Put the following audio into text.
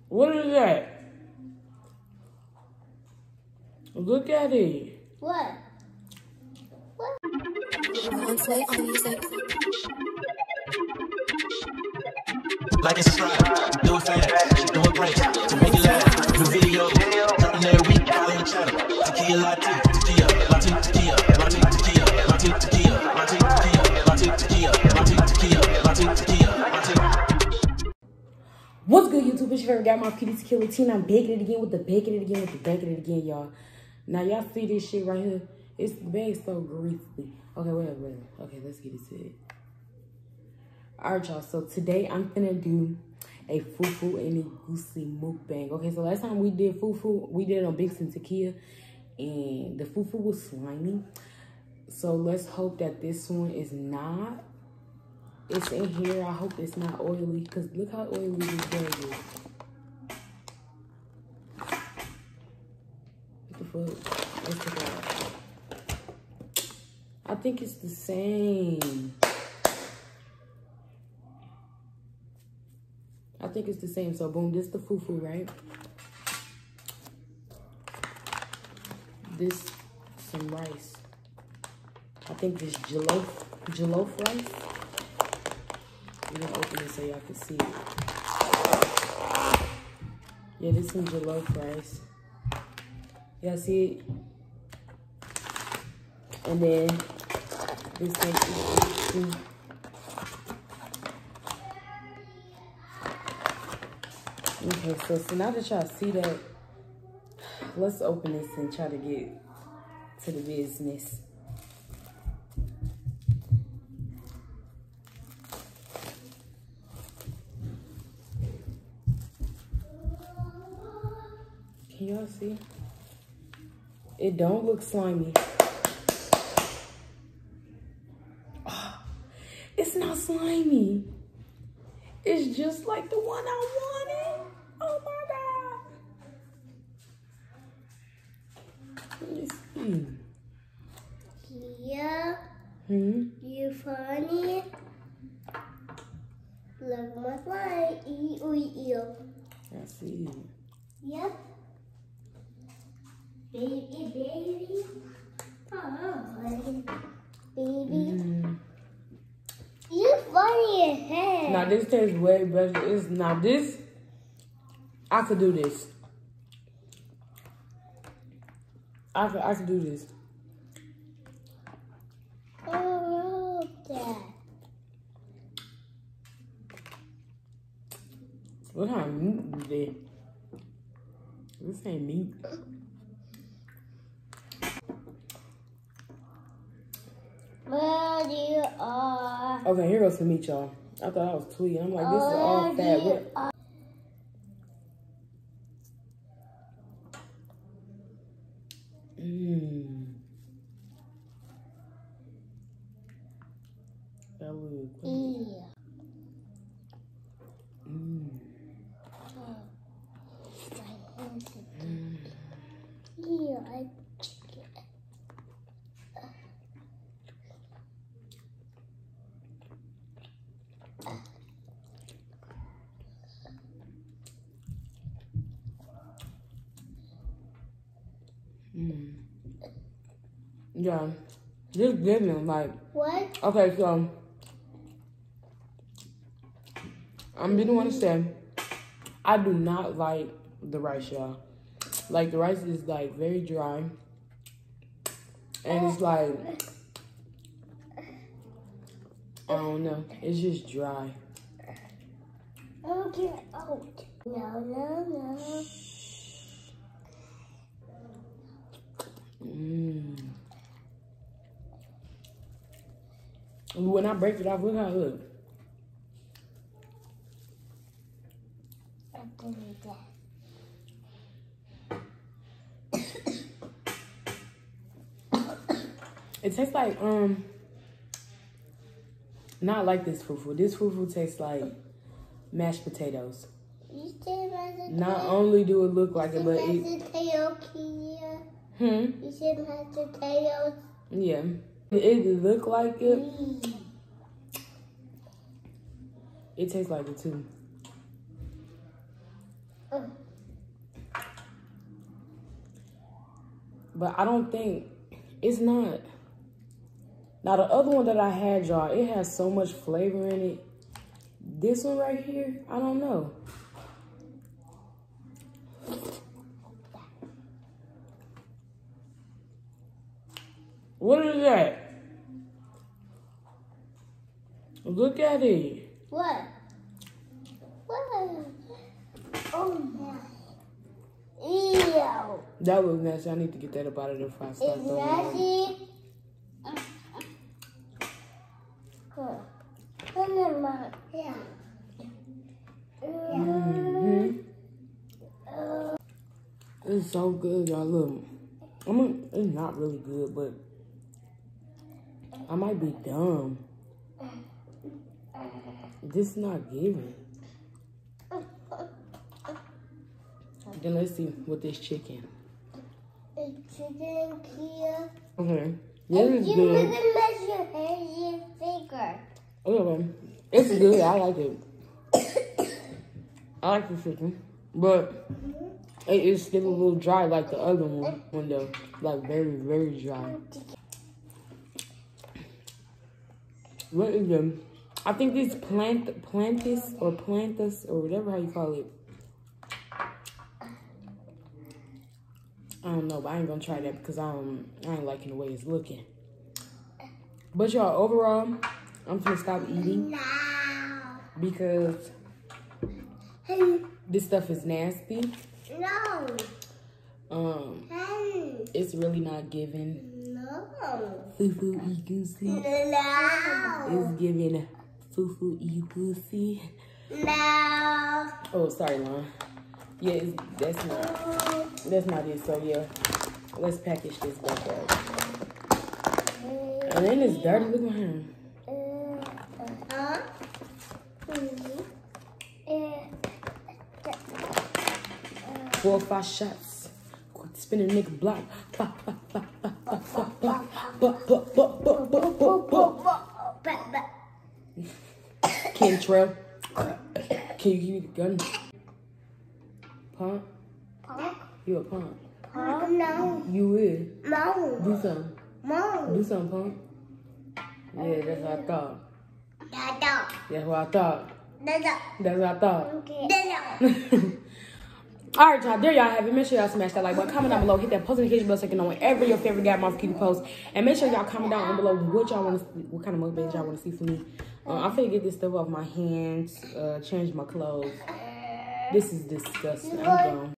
What is that? Look at it. What? What? Like it's subscribe, do it fast, do it great, to make it laugh. New video, dropping every week, follow the channel. Takia Latte, Takia, Latte, Takia, Latte, Takia, Latte, Takia, Latte, Takia, Latte, Takia, Latte, Takia, Latte, Takia, Latte. What's good, YouTube? It's your favorite guy, my cutie Tequila Teen. I'm baking it again with the baking it again with the baking it again, y'all. Now, y'all see this shit right here? It's the bag so greasy. Okay, wait. Okay, let's get into it. Alright, y'all. So today I'm gonna do a fufu and egusi mukbang. Okay, so last time we did fufu, we did it on Bixen Takia, and the fufu was slimy. So let's hope that this one is not. It's in here. I hope it's not oily, because look how oily this bag is. What the fuck? Let's take it out. I think it's the same. I think it's the same. So boom, this the fufu, right? This some rice. I think this jollof rice. We're gonna open it so y'all can see it. Yeah, this some jollof rice. Y'all see it? And then this is okay, so now that y'all see that, let's open this and try to get to the business. Can y'all see? It don't look slimy. Oh, it's not slimy. It's just like the one I wanted. Oh my God. Let me see. Yeah. You funny. Look my slime. Ew. I see. Yep. Baby. Oh, baby. You funny as hell. Now this tastes way better. It's now this. I could do this. I could do this. Oh, that. What kind of meat is this? This ain't meat. Where you are. Okay, here goes some meat, y'all. I thought I was tweeting. I'm like, this is all fat. What? That was good. Yeah, this giving like what? Okay, so I'm gonna want to say I do not like the rice, y'all. Like the rice is like very dry, and it's like I don't know, it's just dry. Okay. Oh no. When I break it off, look how it look. It tastes like not like this fufu. This fufu tastes like mashed potatoes. You said mashed potato. Not only do it look like it, but it. Mashed potato, Kia. You said mashed potatoes. Yeah, it look like it. It tastes like it too. But I don't think, it's not. Now the other one that I had, y'all, it has so much flavor in it. This one right here, I don't know. What is that? Look at it. What? What? Oh my. Ew. That was nasty. I need to get that up out of there before I start It's throwing it. nasty. Yeah. It's so good, y'all. Look, I mean, it's not really good, but I might be dumb. This is not giving. Then let's see with this chicken. It's chicken here. Okay. This is You good. can mess your hair your finger. Okay. It's good. I like it. I like the chicken. But it is still a little dry like the other one. Though. Like very, very dry. What is them? I think this plantis or whatever how you call it. I don't know, but I ain't gonna try that because I ain't liking the way it's looking. But y'all, overall, I'm gonna stop eating because this stuff is nasty. No. It's really not giving. No. Fufu e goosey. No. It's giving fufu e goosey. No. Oh, sorry, Lon. Yeah, that's not it. So yeah, let's package this back up. And then it's dirty. Look at him. 4 or 5 shots. Quick spinning nigga block. Kentrell, can you give me the gun? Pump? You a pump? No. You will. No. Do something. No. Do something, pump. Yeah, that's what I thought. Dada. That's what I thought. Dada. That's what I thought. Dada. All right, y'all. There y'all have it. Make sure y'all smash that like button. Comment down below. Hit that post notification bell so you can know whenever your favorite Got Mouth Cutie post. And make sure y'all comment down below what y'all want to see, what kind of mukbangs y'all want to see from me. I'm finna get this stuff off my hands, change my clothes. This is disgusting. I'm gone.